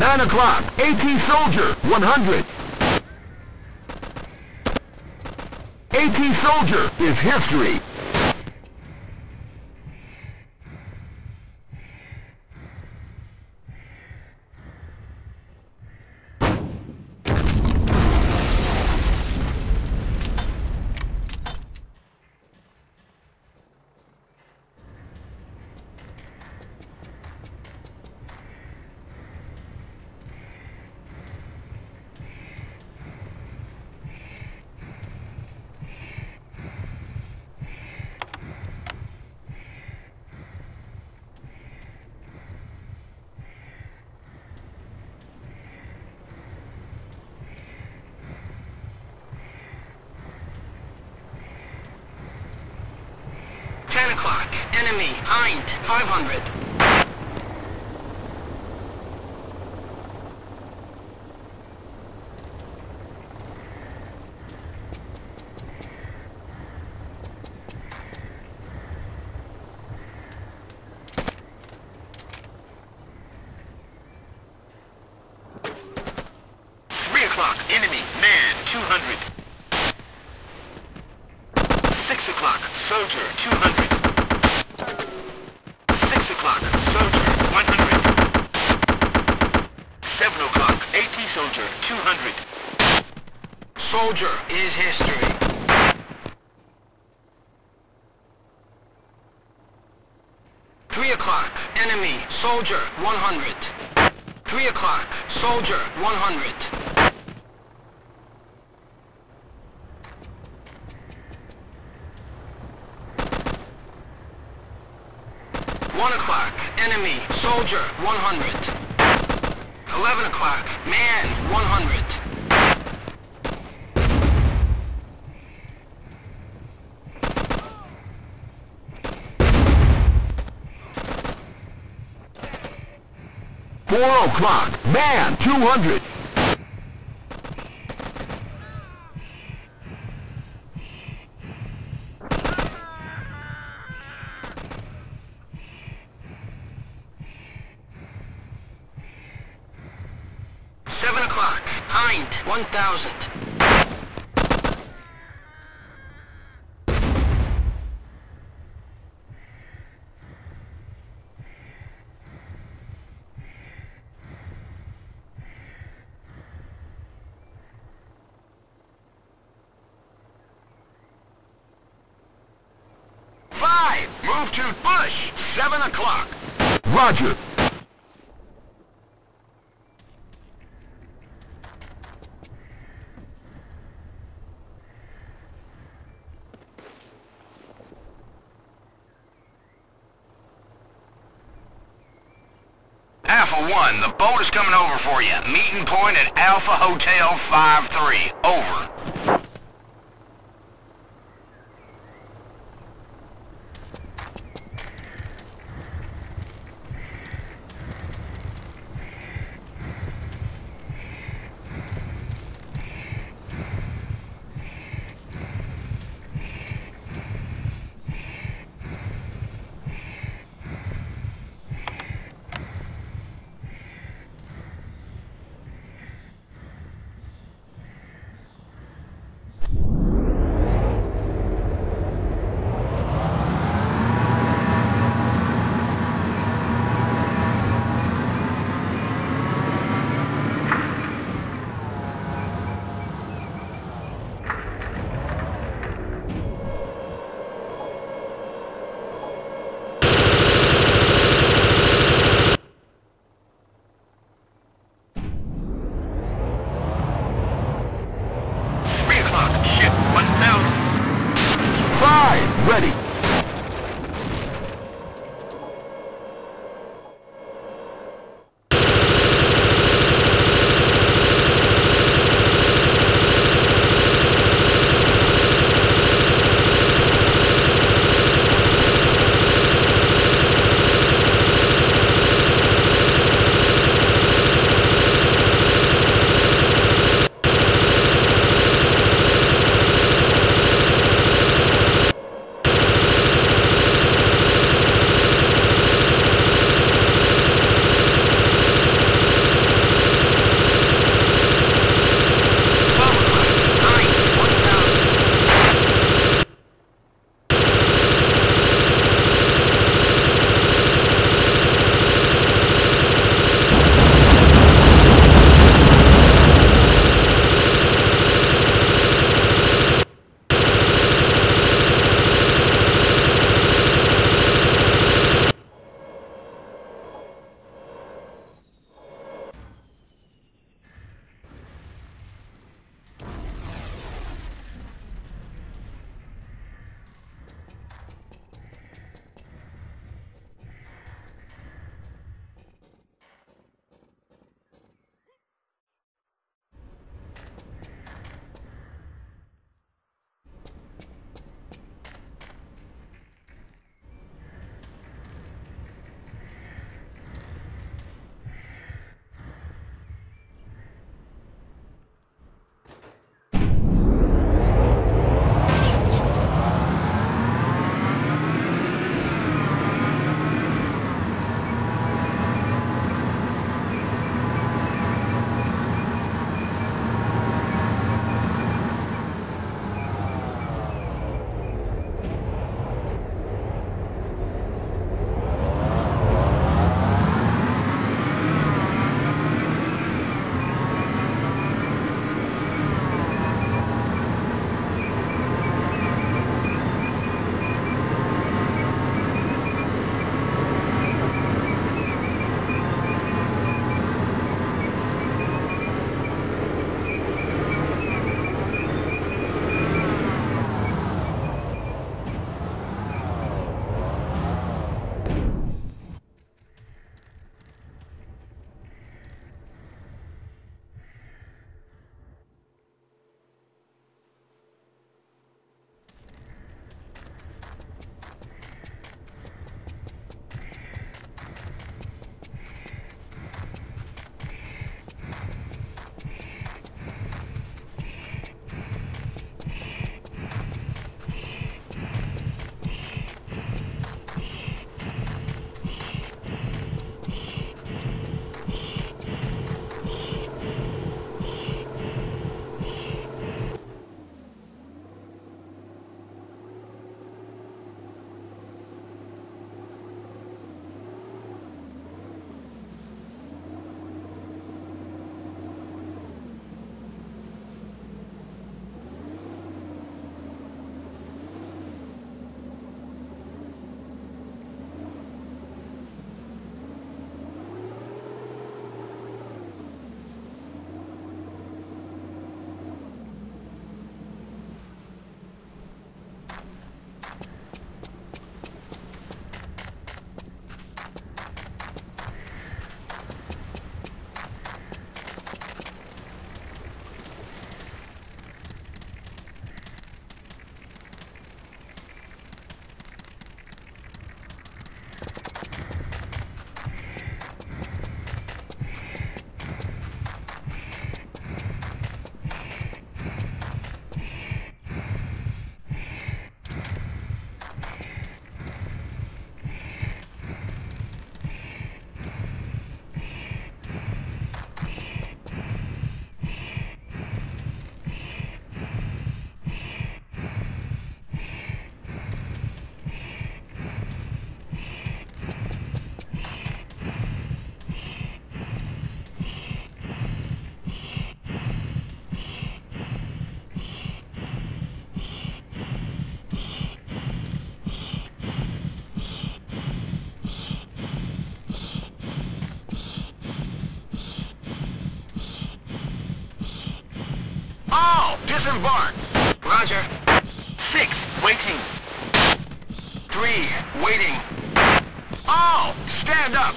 9 o'clock, AT Soldier, 100. AT Soldier is history. Enemy, Hind, 500. Enemy, man, 200. 6 o'clock, soldier, 200. 6 o'clock, soldier, 100. 7 o'clock, AT soldier, 200. Soldier is history. Three o'clock, enemy, soldier, 100. 3 o'clock, soldier, 100. 1 o'clock, enemy, soldier, 100. 11 o'clock, man, 100. Four o'clock, man, 200. Hind, 1,000. Move to push, 7 o'clock. Roger. Alpha 1, the boat is coming over for you. Meeting point at Alpha Hotel 53. Over. Ready. waiting. 3, waiting. All, stand up.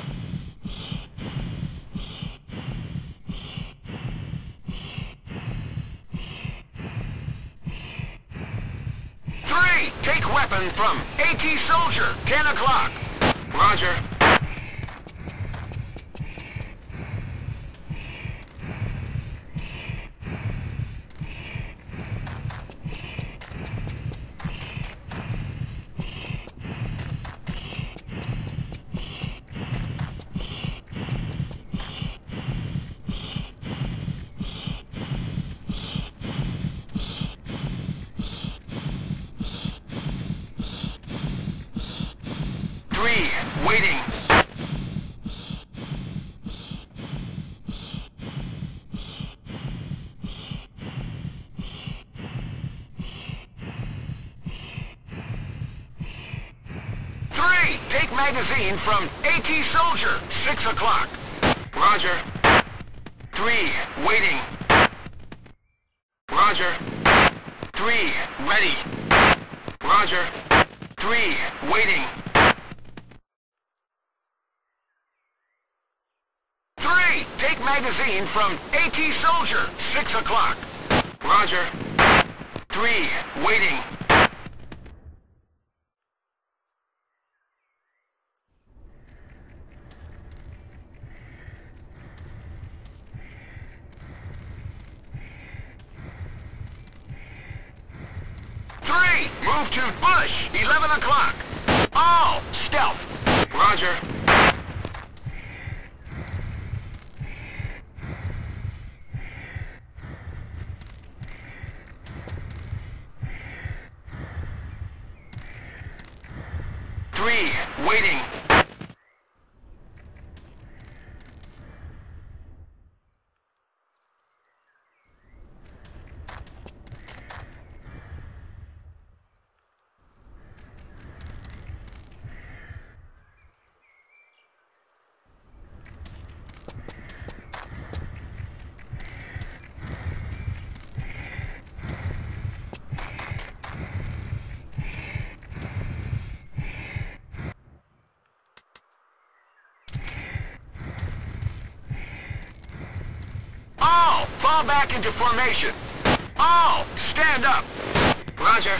3, take weapon from AT Soldier, 10 o'clock. Roger. 3, waiting. 3, take magazine from AT Soldier, 6 o'clock. Roger. 3, waiting. Roger. 3, ready. Roger. 3, waiting. 3, take magazine from AT Soldier, 6 o'clock. Roger. 3, waiting. 3, move to Bush, 11 o'clock. All, stealth. Roger. 3, waiting. All, fall back into formation. All, stand up. Roger.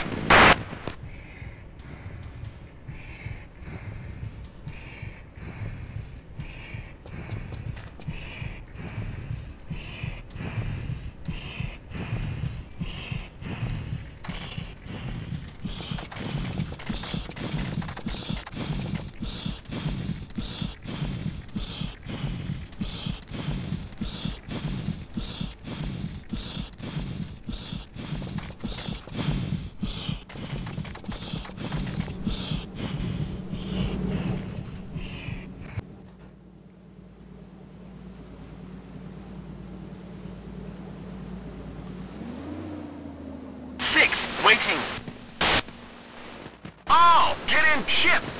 6, waiting. All, get in ship.